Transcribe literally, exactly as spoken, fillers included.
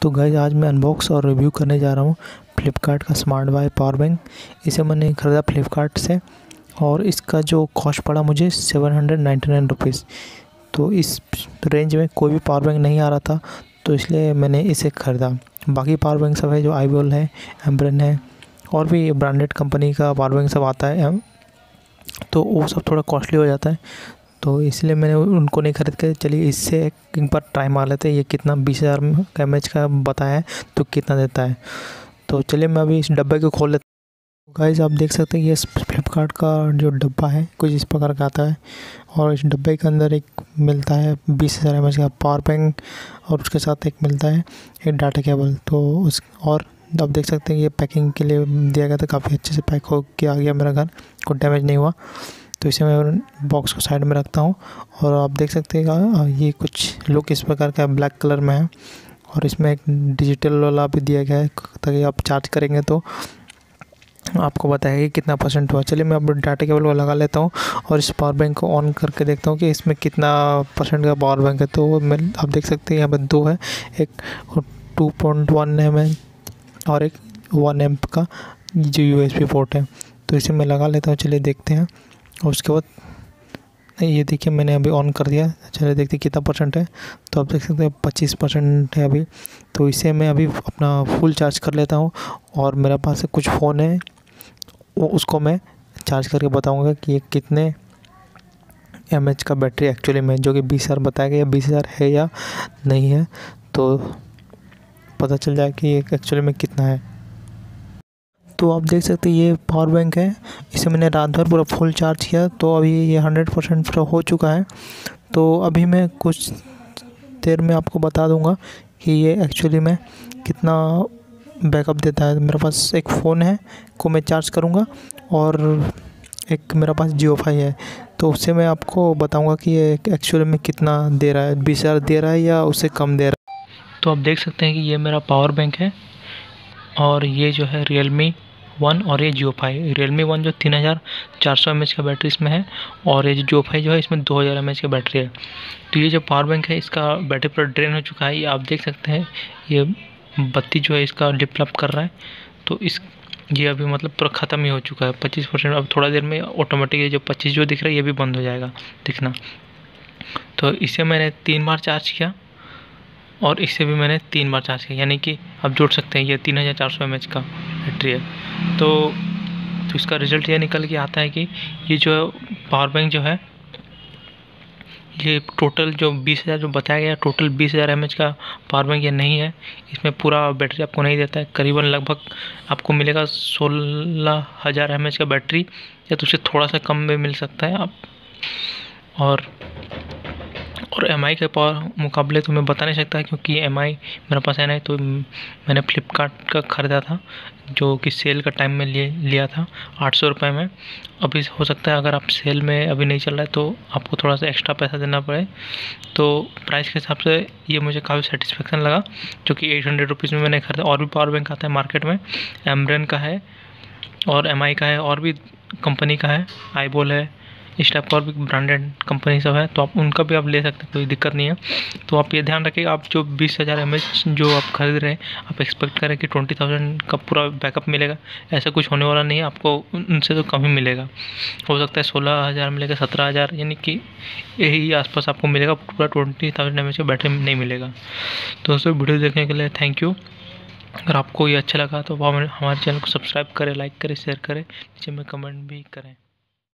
तो गाइस आज मैं अनबॉक्स और रिव्यू करने जा रहा हूँ फ्लिपकार्ट का स्मार्ट बाय पावर बैंक। इसे मैंने ख़रीदा फ्लिपकार्ट से और इसका जो कॉस्ट पड़ा मुझे seven hundred ninety nine rupees. तो इस रेंज में कोई भी पावर बैंक नहीं आ रहा था, तो इसलिए मैंने इसे ख़रीदा। बाकी पावर बैंक सब है जो आईबॉल है, एम्ब्रेन है और भी ब्रांडेड कंपनी का पावर बैंक सब आता है, तो वो सब थोड़ा कॉस्टली हो जाता है, तो इसलिए मैंने उनको नहीं खरीद के चलिए इससे एक बार ट्राई मार लेते हैं। ये कितना बीस हज़ार का एम एच का बताया है, तो कितना देता है। तो चलिए मैं अभी इस डब्बे को खोल लेता हूँ। गाइस आप देख सकते हैं ये फ्लिपकार्ट का जो डब्बा है कुछ इस प्रकार का आता है और इस डब्बे के अंदर एक मिलता है बीस हज़ार एम एच का पावर बैंक और उसके साथ एक मिलता है एक डाटा केबल। तो उस और आप देख सकते हैं ये पैकिंग के लिए दिया गया था, काफ़ी अच्छे से पैक हो के आ गया मेरा घर, कोई डैमेज नहीं हुआ। तो इसे मैं बॉक्स को साइड में रखता हूँ और आप देख सकते हैं ये कुछ लुक इस प्रकार का ब्लैक कलर में है और इसमें एक डिजिटल वाला भी दिया गया है ताकि आप चार्ज करेंगे तो आपको बताएगा कि कितना परसेंट हुआ। चलिए मैं अब डाटा केबल को लगा लेता हूँ और इस पावर बैंक को ऑन करके देखता हूँ कि इसमें कितना परसेंट का पावर बैंक है। तो मैं आप देख सकते हैं यहाँ पर दो है, एक two point one M M और एक वन एम्प का जो यू एस बी पोर्ट है। तो इसे मैं लगा लेता हूँ, चलिए देखते हैं। और उसके बाद ये देखिए मैंने अभी ऑन कर दिया, चलिए देखते हैं कितना परसेंट है। तो आप देख सकते हैं पच्चीस परसेंट है अभी। तो इसे मैं अभी अपना फुल चार्ज कर लेता हूँ और मेरे पास कुछ फ़ोन है वो उसको मैं चार्ज करके बताऊँगा कि ये कितने एम एच का बैटरी एक्चुअली में, जो कि बीस हज़ार बताया गया, बीस हज़ार है या नहीं है, तो पता चल जाए कि ये एक्चुअली में कितना है। तो आप देख सकते हैं ये पावर बैंक है, इसे मैंने रात भर पूरा फुल चार्ज किया, तो अभी ये हंड्रेड परसेंट हो चुका है। तो अभी मैं कुछ देर में आपको बता दूंगा कि ये एक्चुअली में कितना बैकअप देता है। मेरे पास एक फ़ोन है को मैं चार्ज करूंगा और एक मेरा पास जियो फाई है, तो उससे मैं आपको बताऊंगा कि ये एक्चुअली में कितना दे रहा है, बीस हज़ार दे रहा है या उससे कम दे रहा है। तो आप देख सकते हैं कि ये मेरा पावर बैंक है और ये जो है रियलमी वन और ये जियो फाई। रियलमी वन जो तीन हज़ार चार सौ एम एच का बैटरी इसमें है और ये जो जियो फाई जो है इसमें दो हज़ार एम एच का बैटरी है। तो ये जो पावर बैंक है इसका बैटरी पूरा ड्रेन हो चुका है, ये आप देख सकते हैं। ये बत्ती जो है इसका लिप लप कर रहा है, तो इस ये अभी मतलब पूरा ख़त्म ही हो चुका है पच्चीस परसेंट। अब थोड़ा देर में ऑटोमेटिक ये जो पच्चीस जो दिख रहा है ये भी बंद हो जाएगा दिखना। तो इसे मैंने तीन बार चार्ज किया और इससे भी मैंने तीन बार चार्ज किया, यानी कि आप जोड़ सकते हैं ये तीन हज़ार चार सौ एम एच का बैटरी है। तो, तो इसका रिज़ल्ट ये निकल के आता है कि ये जो पावर बैंक जो है ये टोटल जो बीस हज़ार जो बताया गया टोटल बीस हज़ार एम एच का पावर बैंक ये नहीं है। इसमें पूरा बैटरी आपको नहीं देता है, करीबन लगभग आपको मिलेगा सोलह हज़ार एम एच का बैटरी या तो उससे थोड़ा सा कम में मिल सकता है आप। और और एम आई के पावर मुकाबले तो मैं बता नहीं सकता क्योंकि एम आई मेरे पास है नहीं, तो मैंने फ्लिपकार्ट का ख़रीदा था जो कि सेल का टाइम में लिए लिया था आठ सौ रुपये में। अभी हो सकता है अगर आप सेल में अभी नहीं चल रहा है तो आपको थोड़ा सा एक्स्ट्रा पैसा देना पड़े। तो प्राइस के हिसाब से ये मुझे काफ़ी सेटिस्फेक्शन लगा, जो कि एट हंड्रेड रुपीज़ में मैंने ख़रीदा। और भी पावर बैंक आता है मार्केट में, एम्ब्रेन का है और एम आई का है और भी कंपनी का है, आईबॉल है, इस टाइप का और भी ब्रांडेड कंपनी सब है, तो आप उनका भी आप ले सकते हैं, कोई दिक्कत नहीं है। तो आप ये ध्यान रखिए, आप जो बीस हज़ार एम एच जो आप खरीद रहे हैं आप एक्सपेक्ट करें कि ट्वेंटी थाउजेंड का पूरा बैकअप मिलेगा, ऐसा कुछ होने वाला नहीं है। आपको उनसे तो कम ही मिलेगा, हो सकता है सोलह हज़ार मिलेगा, सत्रह हज़ार यानी कि यही आसपास आपको मिलेगा, पूरा ट्वेंटी थाउजेंड एम एच का बैटरी नहीं मिलेगा। तो दोस्तों वीडियो देखने के लिए थैंक यू। अगर आपको ये अच्छा लगा तो हमारे चैनल को सब्सक्राइब करें, लाइक करें, शेयर करें, नीचे में कमेंट भी करें।